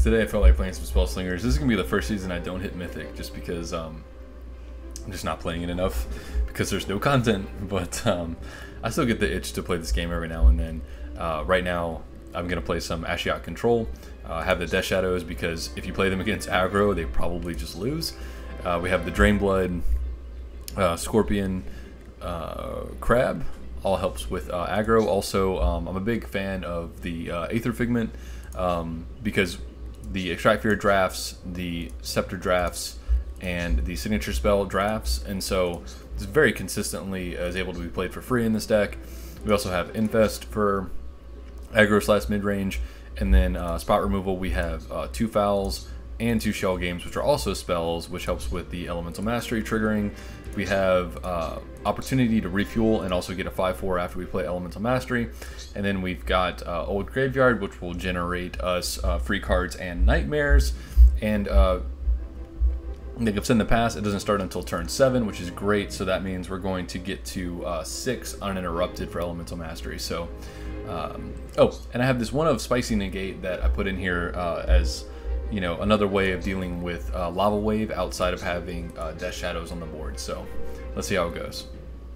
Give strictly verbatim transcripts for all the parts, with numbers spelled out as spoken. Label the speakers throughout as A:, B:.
A: today I felt like playing some Spell Slingers. This is going to be the first season I don't hit Mythic, just because um, I'm just not playing it enough, because there's no content, but um, I still get the itch to play this game every now and then. Uh, right now, I'm going to play some Ashiok Control. Uh, I have the Death Shadows, because if you play them against aggro, they probably just lose. Uh, we have the Drainblood, uh, Scorpion, uh, Crab, all helps with uh, aggro. Also, um, I'm a big fan of the uh, Aether Figment, um, because the Extract Fear drafts, the Scepter drafts, and the Signature Spell drafts, and so it's very consistently is able to be played for free in this deck. We also have Infest for aggro slash mid-range, and then uh, Spot Removal we have uh, two Fouls and two Shell Games, which are also spells, which helps with the Elemental Mastery triggering. We have uh, Opportunity to refuel and also get a five four after we play Elemental Mastery. And then we've got uh, Old Graveyard, which will generate us uh, free cards and Nightmares. And uh, like I've said in the past, it doesn't start until turn seven, which is great. So that means we're going to get to uh, six uninterrupted for Elemental Mastery. So, um, oh, and I have this one of Spicy Negate that I put in here uh, as, you know, another way of dealing with uh, Lava Wave outside of having uh, Death Shadows on the board. So let's see how it goes.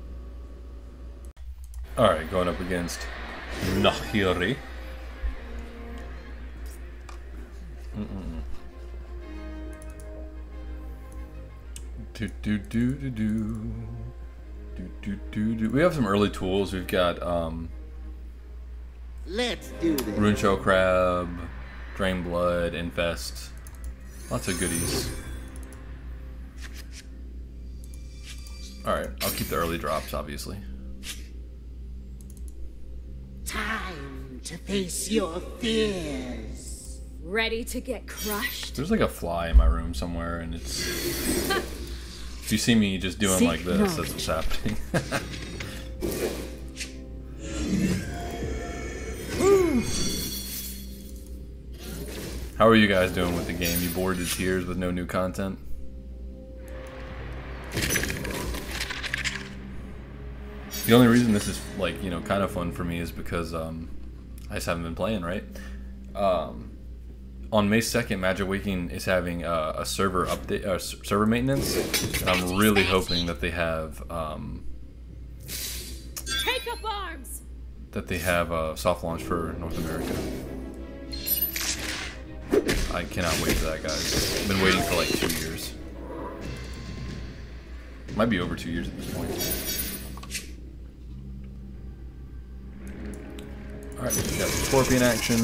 A: Alright, going up against Nahiri. Mm-mm. Do, do, do, do, do. Do, do, do, do. We have some early tools. We've got um,
B: Let's do this.
A: Runeshell Crab, Drainblood, Infest. Lots of goodies. Alright, I'll keep the early drops, obviously.
B: Time to face your fears.
C: Ready to get crushed?
A: There's like a fly in my room somewhere, and it's... If you see me just doing
C: Seek
A: like this,
C: knowledge.
A: that's what's happening. How are you guys doing with the game? You bored to tears with no new content? The only reason this is, like, you know, kind of fun for me is because um, I just haven't been playing, right? Um, on May second, Magic Waking is having uh, a server update, uh, server maintenance, and I'm really hoping that they have um,
C: Take up arms!
A: that they have a soft launch for North America. I cannot wait for that, guys. I've been waiting for like two years. Might be over two years at this point. Alright, we got Scorpion action.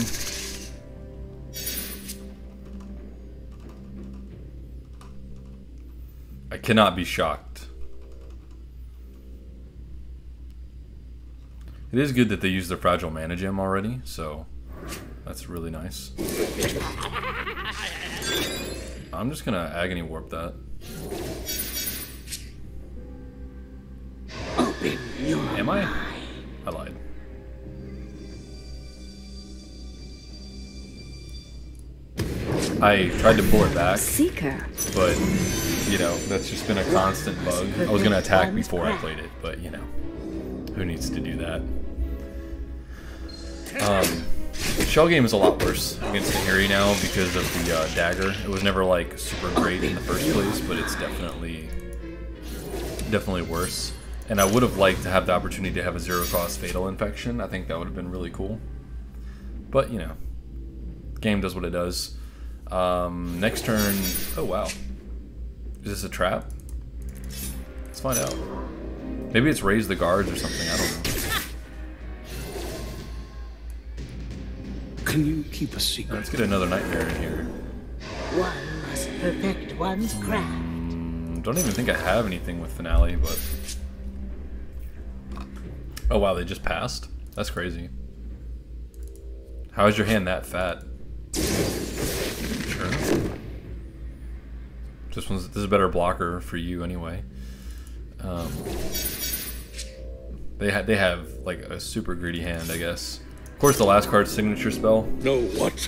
A: I cannot be shocked. It is good that they use the Fragile Mana Gem already, so that's really nice. I'm just gonna Agony Warp that.
B: Open your
A: Am I? I lied. I tried to pull it back,
C: Seeker.
A: but, you know, that's just been a constant bug. I was gonna attack before I played it, but, you know, who needs to do that? Um, Shell Game is a lot worse against Nahiri now because of the uh, dagger. It was never, like, super great in the first place, but it's definitely, definitely worse. And I would have liked to have the opportunity to have a zero-cost Fatal Infection. I think that would have been really cool. But, you know, the game does what it does. Um, next turn... Oh, wow. Is this a trap? Let's find out. Maybe it's Raise the Guards or something. I don't know.
D: Can you keep a secret?
A: Let's get another Nightmare in here.
B: One must perfect one's craft.
A: Mm, don't even think I have anything with Finale, but... Oh, wow, they just passed? That's crazy. How is your hand that fat? Sure. This one's this is a better blocker for you anyway. Um, they ha they have like a super greedy hand, I guess. Of course, the last card's Signature Spell.
D: No, what?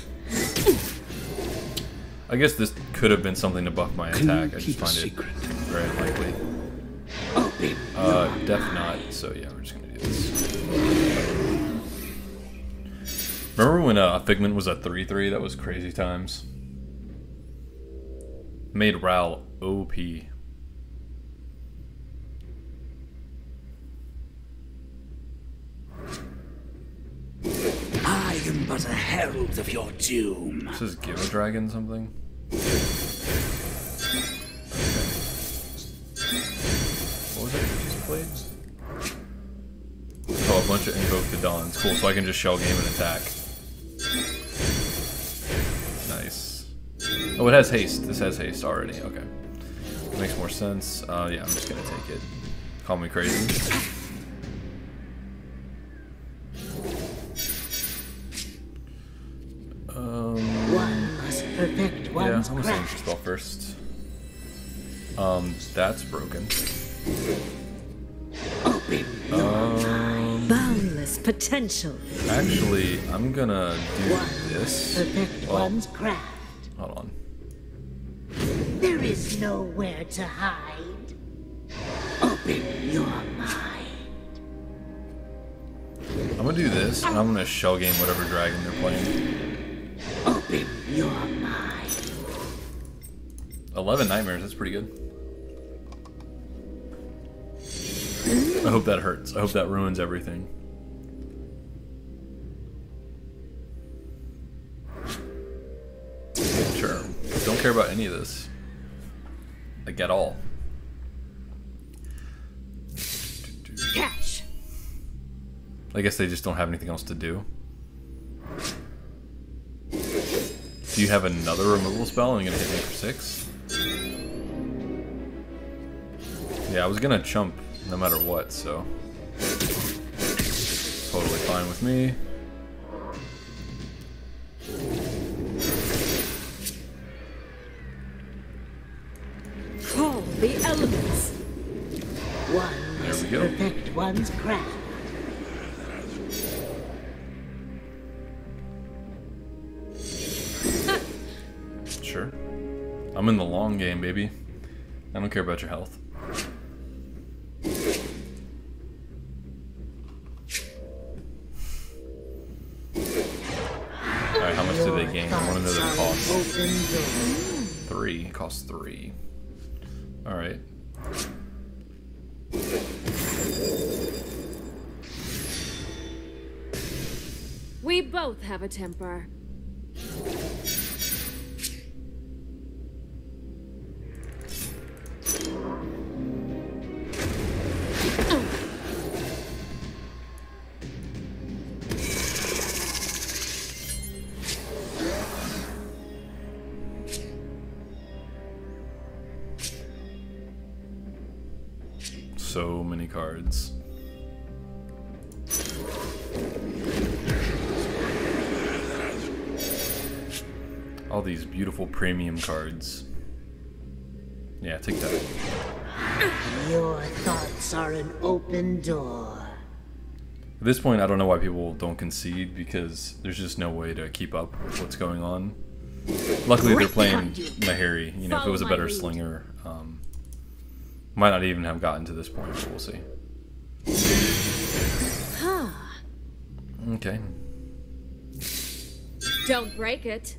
A: I guess this could have been something to buff my
D: Can
A: attack.
D: you
A: I
D: keep
A: just
D: a
A: find
D: secret?
A: it very unlikely.
B: Open
A: Uh, Death Knot. So yeah, we're just gonna do this. Remember when uh, Figment was a three three? That was crazy times. Made Ral O P.
D: I am but a herald of your doom.
A: This is Give a Dragon something? What was it you just played? Oh, a bunch of Invoke the Dawns. Cool, so I can just shell game and attack. Nice. Oh, it has haste. This has haste already. Okay. That makes more sense. Uh, yeah, I'm just gonna take it. Call me crazy. Um,
B: One must perfect
A: yeah,
B: one's
A: I'm gonna send
B: craft.
A: spell first. Um, that's broken.
B: Open your
A: Um,
C: Boundless potential.
A: actually, I'm gonna do
B: One
A: this.
B: perfect
A: Well,
B: one's craft.
A: hold on.
B: There is nowhere to hide. Open your mind.
A: I'm gonna do this, and I'm gonna shell game whatever dragon they're playing.
B: Open your mind.
A: eleven nightmares, that's pretty good. I hope that hurts. I hope that ruins everything. Sure. Don't care about any of this. Like, at all.
C: Catch.
A: I guess they just don't have anything else to do. Do you have another removal spell and you're gonna hit me for six? Yeah, I was gonna chump no matter what, so totally fine with me.
C: Call the elements.
B: One
A: There
B: must
A: we go.
B: perfect one's craft.
A: Sure. I'm in the long game, baby. I don't care about your health. Alright, how much do they gain? I want to know their cost.
B: Open door.
A: Three. It costs three. Alright.
C: We both have a temper.
A: So many cards. All these beautiful premium cards. Yeah, take that.
B: Your thoughts are an open door.
A: At this point, I don't know why people don't concede, because there's just no way to keep up with what's going on. Luckily, they're playing Nahiri. You know, if it was a better slinger, um, might not even have gotten to this point, but we'll see.
C: Huh.
A: Okay.
C: Don't break it.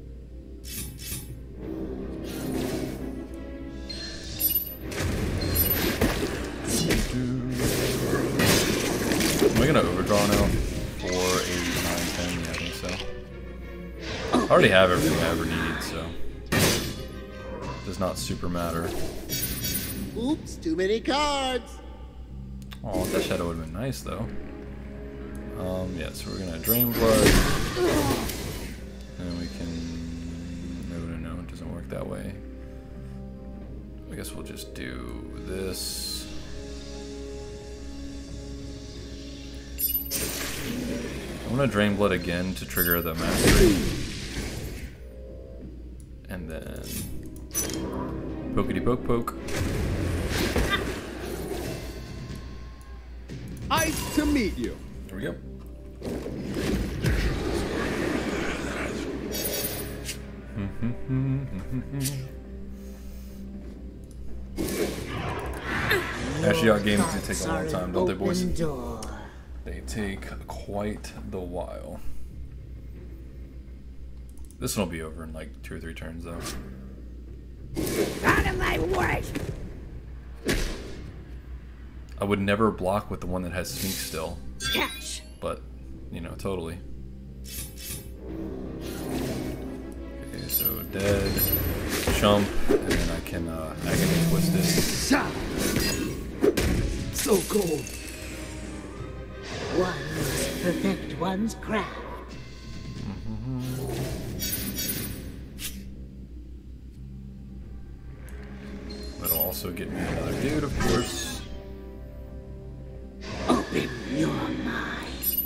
A: Am I gonna overdraw now? four, eight, nine, ten? Yeah, I think so. I already have everything I ever need, so does not super matter.
E: Oops, too many cards.
A: Oh, that shadow would have been nice though. Um, yeah, so we're gonna drain blood, and we can. No, no, no, it doesn't work that way. I guess we'll just do this. I'm gonna drain blood again to trigger the mastery, and then pokety poke poke.
E: Nice to meet you.
A: There we go. Ashiok games do take a long time, don't they, boys?
B: Open door.
A: They take quite the while. This one will be over in like two or three turns, though.
B: Out of my way!
A: I would never block with the one that has Sneak still,
C: Catch.
A: but, you know, totally. Okay, so dead, jump, and then I can uh, Agony Twist it.
D: So cold.
B: One must perfect one's craft.
A: That'll also get me another dude, of course.
B: Open your mind.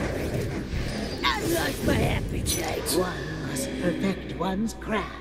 D: I lost my appetite.
B: One must perfect one's craft.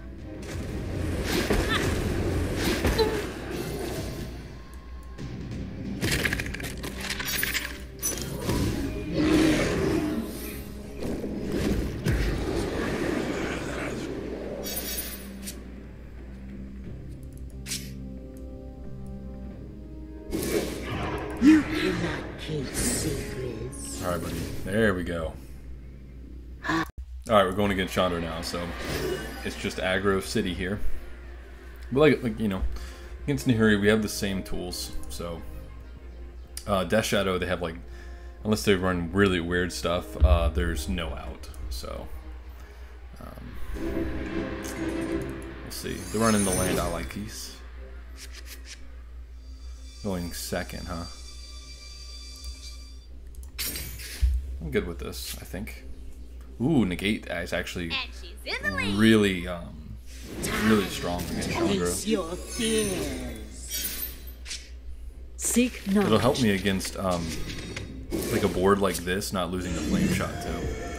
B: You cannot keep secrets.
A: Alright, buddy. There we go. Alright, we're going against Chandra now, so it's just aggro city here. But like, like you know, against Nahiri, we have the same tools. So, uh, Death Shadow, they have like, unless they run really weird stuff, uh, there's no out. So, um, we'll see. They're running the land I like these. Going second, huh? I'm good with this, I think. Ooh, negate is actually really, um, really strong against Chandra.
B: Face your fears.
C: Seek knowledge.
A: It'll help me against, um, like a board like this, not losing the flame shot too.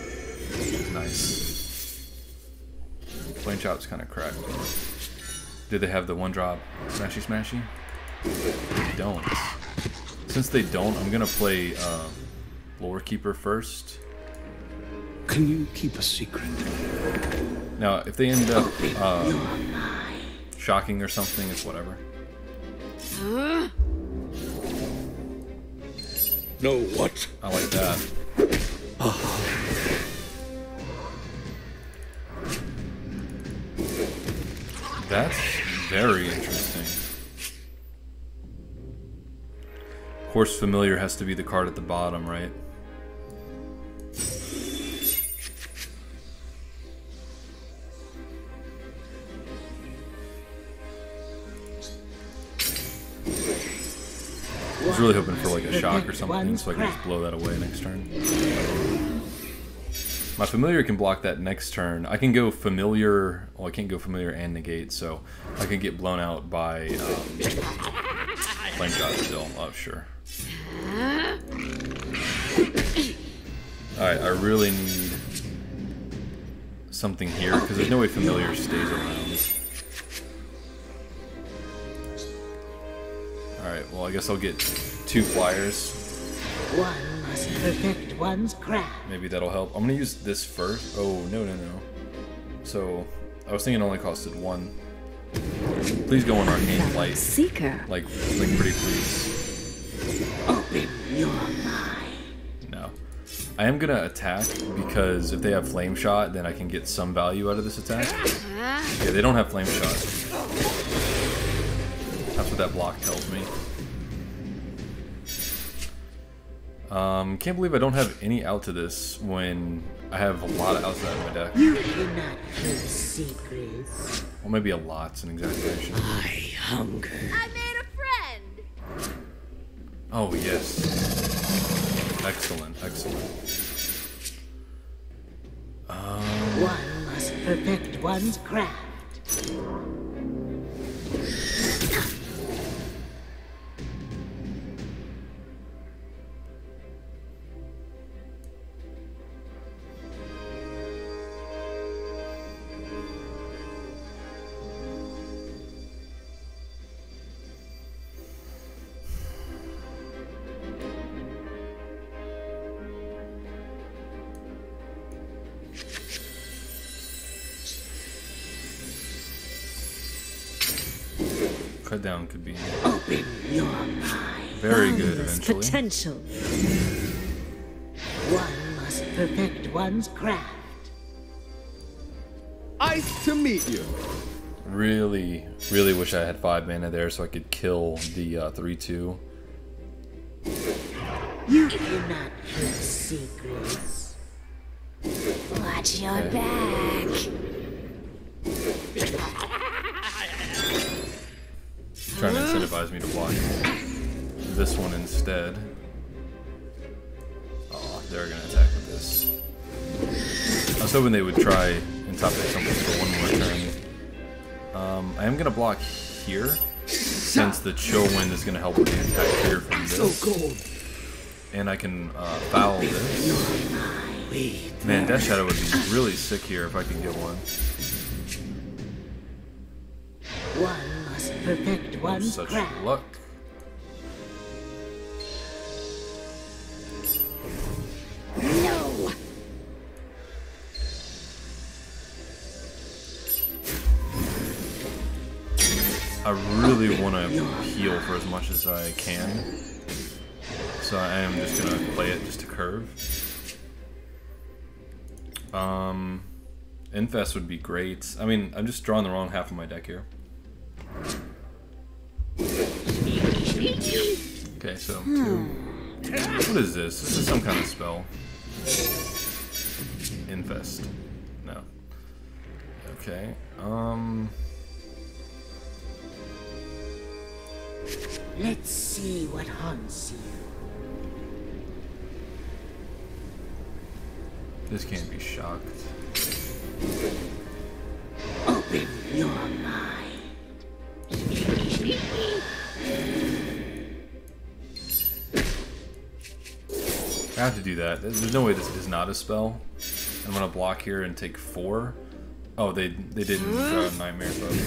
A: Nice. Flame shot's kind of cracked. Do they have the one drop smashy smashy? They don't. Since they don't, I'm gonna play uh, Lore Keeper first.
D: Can you keep a secret?
A: Now, if they end up uh, shocking or something, it's whatever.
C: Huh?
D: No, what?
A: I like that. That's very interesting. Of course, Familiar has to be the card at the bottom, right? I was really hoping for like a shock or something so I can just blow that away next turn. My Familiar can block that next turn. I can go Familiar, well I can't go Familiar and Negate, so I can get blown out by um, Flame Shot still. Oh, sure. Alright, I really need something here, because there's no way Familiar stays around. Alright, well I guess I'll get two flyers.
B: One must perfect one's craft.
A: Maybe that'll help. I'm gonna use this first. Oh, no, no, no. So, I was thinking it only costed one. Please go on Arcane Light.
C: Seeker.
A: Like, like pretty please.
B: Open your mind.
A: No. I am gonna attack, because if they have Flame Shot, then I can get some value out of this attack. Yeah, they don't have Flame Shot. That's what that block tells me. Um, can't believe I don't have any out to this when I have a lot of outside of my deck.
B: You cannot keep secrets.
A: Well, maybe a lot's an exaggeration.
D: I hunger.
C: I made a friend.
A: Oh, yes. Excellent, excellent. Um,
B: One must perfect one's craft.
A: cut down could be
B: Open your mind.
A: very good
C: Boundless
A: eventually.
C: potential.
B: One must perfect one's craft.
E: Ice to meet you.
A: Really, really wish I had five mana there so I could kill the uh, three two.
B: You cannot keep secrets. Watch your
A: Okay.
B: back.
A: Trying to incentivize me to block this one instead. Oh, they're gonna attack with this. I was hoping they would try and top deck something for one more turn. Um, I am gonna block here, since the chill wind is gonna help with the attack here from this. And I can uh, foul this. Man, Death Shadow would be really sick here if I could get one.
B: One must perfect one's
A: Such
B: craft.
A: luck.
B: No!
A: I really want to heal for as much as I can. So I am just going to play it just to curve. Um, Infest would be great. I mean, I'm just drawing the wrong half of my deck here. Okay, so two. What is this? This is some kind of spell. Infest. No. Okay. Um.
B: Let's see what haunts you.
A: This can't be shocked.
B: Open your mind.
A: I have to do that. There's no way this is not a spell. I'm gonna block here and take four. Oh, they they didn't draw Nightmare Folk.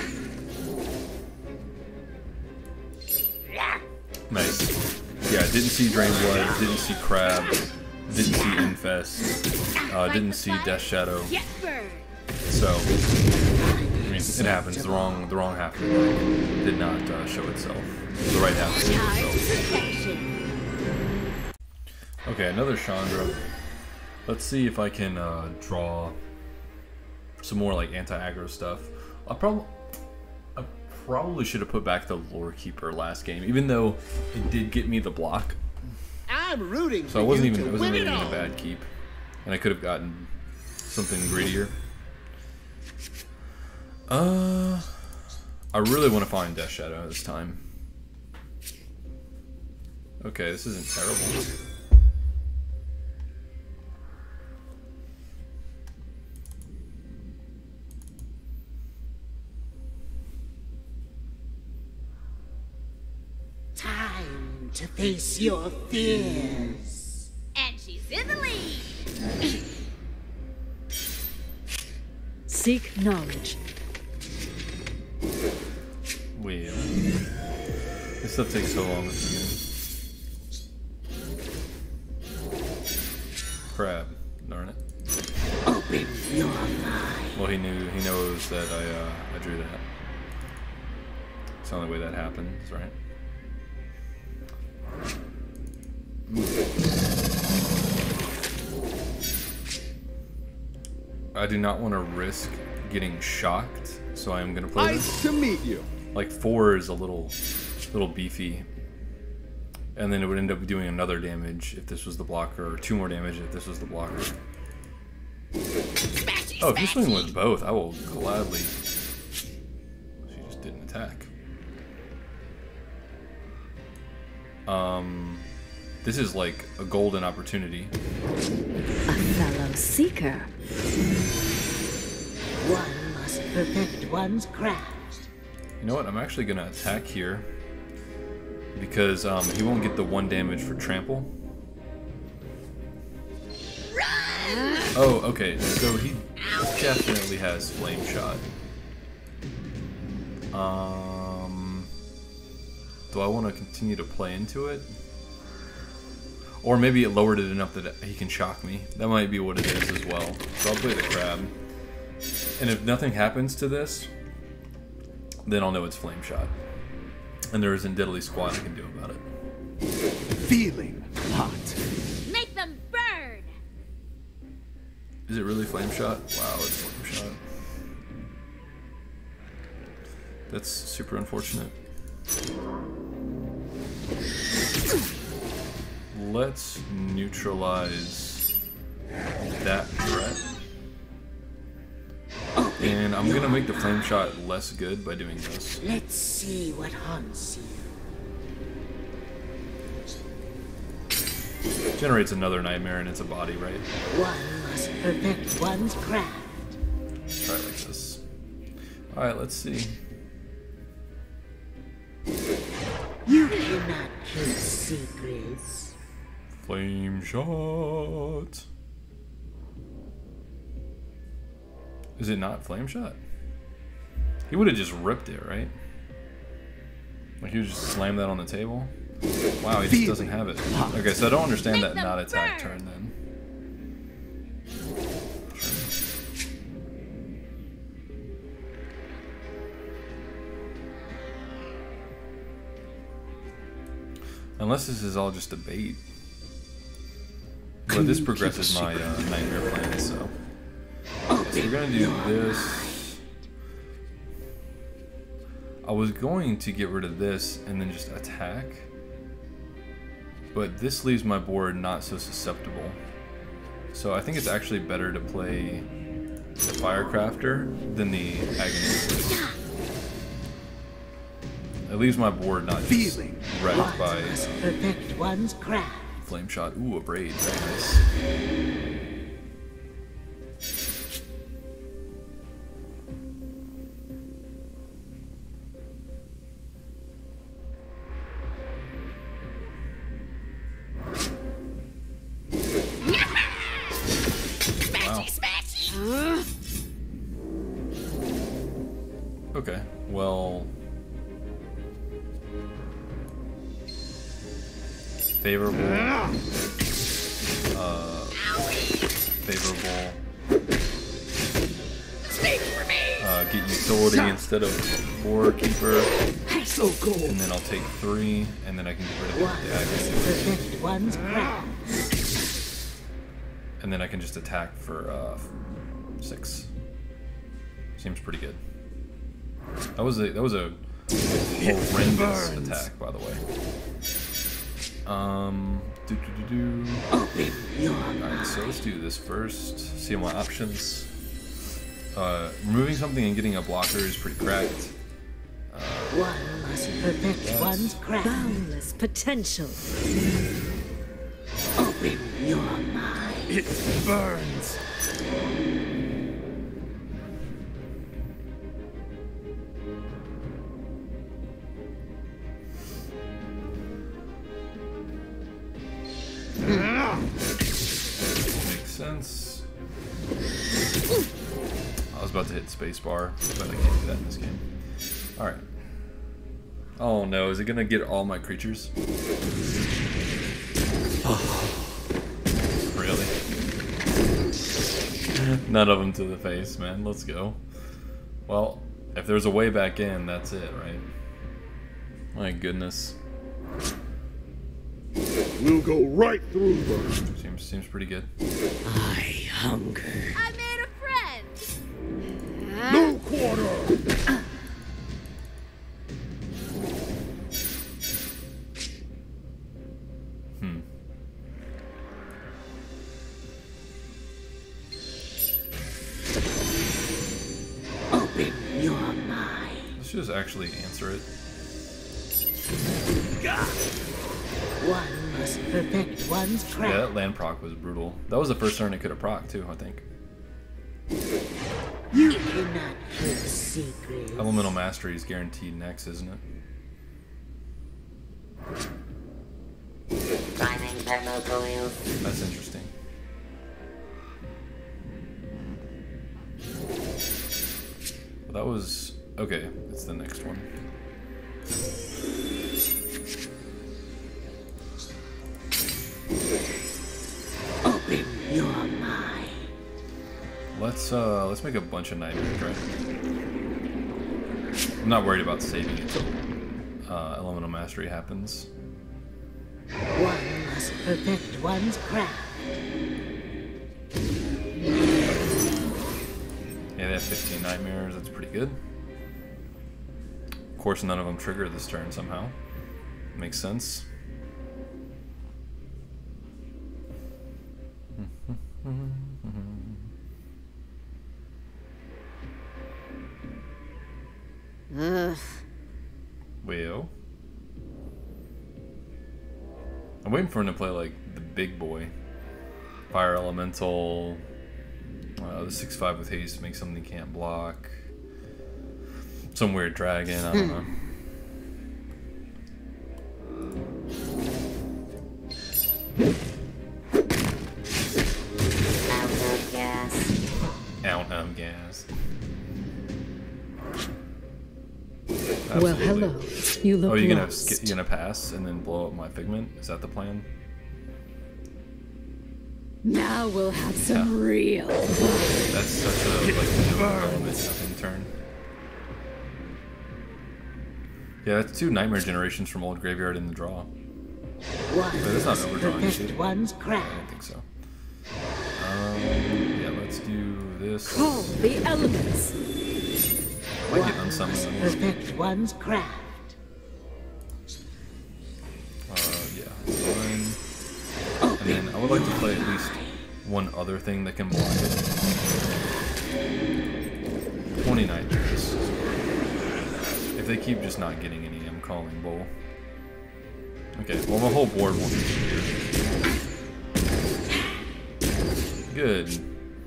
A: Nice. Yeah, didn't see Drain Blood, didn't see Crab, didn't see Infest, uh, didn't see Death Shadow.
C: Get burned.
A: So, I mean, it happens. The wrong the wrong half of the deck did not uh, show itself. The right half showed itself.
C: Protection.
A: Okay, another Chandra. Let's see if I can uh, draw some more like anti-aggro stuff. I probably I probably should have put back the Lore Keeper last game, even though it did get me the block.
E: I'm rooting
A: So I
E: for
A: wasn't
E: you
A: even
E: to
A: it wasn't
E: win
A: really
E: it
A: even a
E: all.
A: bad keep, and I could have gotten something grittier. Uh, I really want to find Death Shadow this time. Okay, this isn't terrible.
B: Time to face your fears.
C: And she's in the lead.
F: Seek knowledge.
A: Wait. This stuff takes so long with the game. Crab. Darn it.
B: Open your mind.
A: Well, he knew. He knows that I uh, I drew that. It's the only way that happens, right? I do not want to risk getting shocked, so I am gonna play
E: Nice
A: this.
E: to meet you.
A: Like four is a little, little beefy, and then it would end up doing another damage if this was the blocker, or two more damage if this was the blocker.
C: Smashy,
A: Oh, if you swing
C: smashy.
A: with both, I will gladly. She just didn't attack. Um, this is like a golden opportunity.
F: A fellow seeker.
B: One must perfect one's craft.
A: You know what? I'm actually gonna attack here because um, he won't get the one damage for trample. Oh, okay. So he definitely has flame shot. Um, do I want to continue to play into it? Or maybe it lowered it enough that he can shock me. That might be what it is as well. So I'll play the crab. And if nothing happens to this, then I'll know it's flame shot. And there isn't diddly squat I can do about it.
E: Feeling hot.
C: Make them burn.
A: Is it really flame shot? Wow, it's flame shot. That's super unfortunate. Let's neutralize that threat. And I'm gonna make the flame shot less good by doing this.
B: Let's see what haunts you.
A: Generates another nightmare and it's a body, right?
B: One must perfect one's craft.
A: Try it like this. Alright, let's see.
B: You cannot kill secrets.
A: Flame shot. Is it not flame shot? He would have just ripped it, right? Like he would just slam that on the table. Wow, he just doesn't have it. Okay, so I don't understand that not attack turn then. Unless this is all just a bait. But this progresses my uh, nightmare plan, so. So we're gonna do this. I was going to get rid of this and then just attack. But this leaves my board not so susceptible. So I think it's actually better to play the Firecrafter than the Agonist. It leaves my board not just wrecked by
B: Perfect one's craft.
A: flame shot. Ooh, a braid. Very nice. Wow. Okay, well. Favorable. Uh, favorable. Uh, get utility instead of board keeper.
D: So cool.
A: And then I'll take three, and then I can get rid of
B: One
A: the
B: must
A: Agonist.
B: perfect one's craft.
A: And then I can just attack for uh, six. Seems pretty good. That was a that was a horrendous attack, by the way. Um, do do do do. Alright, so let's do this first. See my options. Uh, removing something and getting a blocker is pretty cracked. Uh,
B: One must perfect
A: Yes.
B: one's craft.
F: Boundless potential.
B: Open your mind.
E: It burns.
A: makes sense. I was about to hit spacebar, but I can't do that in this game. Alright. Oh no, is it gonna get all my creatures? Really? None of them to the face, man. Let's go. Well, if there's a way back in, that's it, right? My goodness.
D: We'll go right through them.
A: Seems seems pretty good.
D: I hunger.
C: I made a friend.
D: No quarter.
A: Hmm.
B: Open your mind.
A: Let's just actually answer it.
B: One must perfect one's
A: Yeah,
B: craft.
A: that land proc was brutal. That was the first turn it could have proc too, I think.
B: You cannot kill secrets.
A: Elemental Mastery is guaranteed next, isn't it?
G: Priming thermocoils.
A: That's interesting. Well, that was... Okay, it's the next one.
B: Open your mind.
A: Let's uh, let's make a bunch of nightmares, right? I'm not worried about saving it till uh, Elemental Mastery happens.
B: One must perfect one's craft.
A: Yeah, they have fifteen nightmares. That's pretty good. course, none of them trigger this turn somehow. Makes sense.
B: Ugh.
A: Well, I'm waiting for him to play like the big boy. Fire Elemental, uh, the six five with haste makes something he can't block. Some weird dragon, I don't know.
G: Out of gas.
A: Out of gas.
F: Well,
A: Absolutely.
F: hello. You look
A: Oh, you're gonna
F: lost.
A: sk- you're gonna pass and then blow up my figment? Is that the plan?
F: Now we'll have some real.
A: That's such a like no element second turn. Yeah, that's two nightmare generations from old graveyard in the draw.
B: One
A: But that's not
B: must
A: overdrawing
B: perfect
A: shit.
B: one's
A: I
B: craft.
A: don't think so. Um, yeah, let's do this.
F: Call the elements.
A: Might get unsummoned.
B: Must perfect one's craft.
A: Uh, yeah, fine. And then I would like to play at least one other thing that can block it. twenty nightmares. If they keep just not getting any, I'm calling bull. Okay, well my whole board won't be here. Good.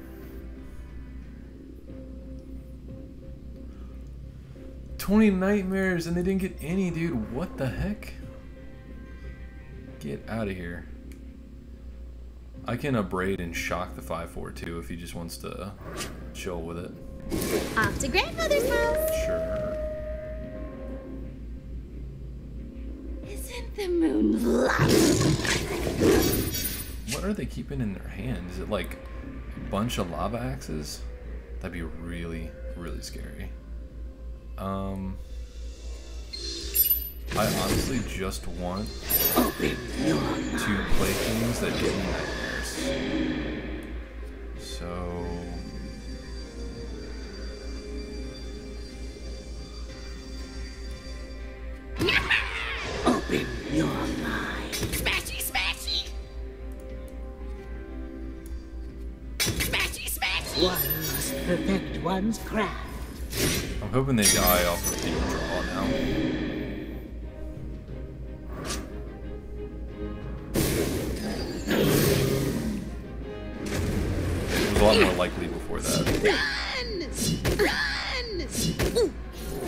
A: twenty nightmares and they didn't get any, dude. What the heck? Get out of here. I can abrade and shock the five four too if he just wants to chill with it.
C: Off to grandmother's house.
A: Sure.
C: Isn't the moon light?
A: What are they keeping in their hand? Is it like a bunch of lava axes? That'd be really, really scary. Um, I honestly just want to play things that give me nightmares. So...
B: Open your mind.
C: Smashy, smashy. Smashy, smashy.
B: One must perfect one's craft.
A: I'm hoping they die off of the draw now. It was a lot more likely before that.
C: Run! Run! Ooh.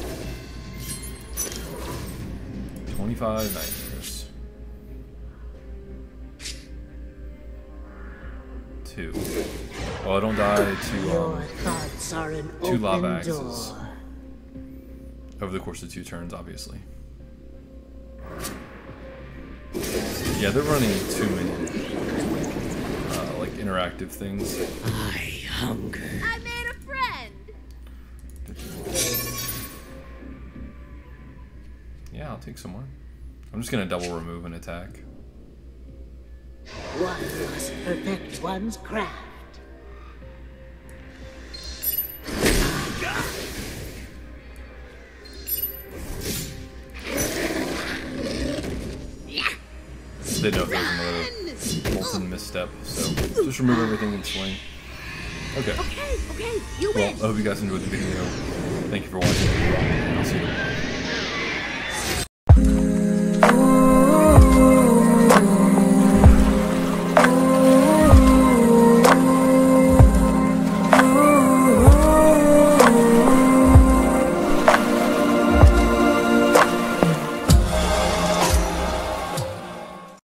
A: twenty-five nightmares. Two. Well, I don't die to
B: Your
A: um,
B: thoughts are an
A: two
B: open
A: lava axes.
B: door.
A: over the course of two turns, obviously. Yeah, they're running too many uh, like interactive things.
D: I hunger.
C: I made a friend.
A: Yeah, I'll take some more. I'm just gonna double remove an attack.
B: One must perfect one's craft.
A: Didn't know if there was another molten misstep, so just remove everything and swing. Okay.
C: Okay, okay, you
A: Well, I
C: win.
A: hope you guys enjoyed the video. Thank you for watching, and I'll see you tomorrow.